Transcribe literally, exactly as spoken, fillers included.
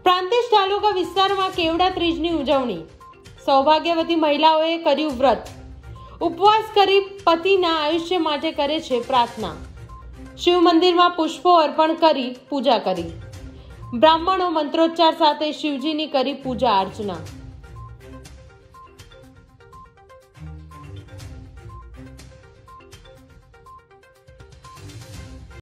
પ્રાંતિજ તાલુકા વિસ્તારમાં કેવડા ત્રીજની ઉજવણી. સૌભાગ્યવતી મહિલાઓએ કર્યું વ્રત. ઉપવાસ કરી પતિના આયુષ્ય માટે કરે છે પ્રાર્થના. શિવ મંદિરમાં પુષ્પો અર્પણ કરી પૂજા કરી. બ્રાહ્મણો મંત્રોચ્ચાર સાથે શિવજીની કરી પૂજા અર્ચના.